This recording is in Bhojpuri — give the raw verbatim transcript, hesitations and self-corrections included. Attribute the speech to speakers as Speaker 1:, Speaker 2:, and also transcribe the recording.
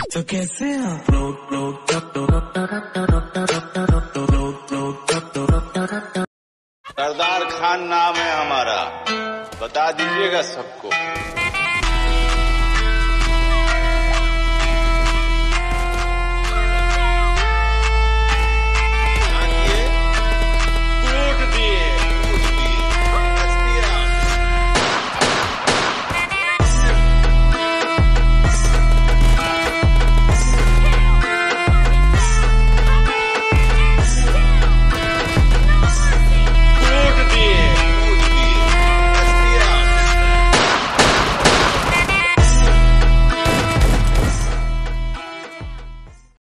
Speaker 1: तो कैसे आप लोग लोग
Speaker 2: सरदार खान नाम है हमारा, बता दीजिएगा सबको।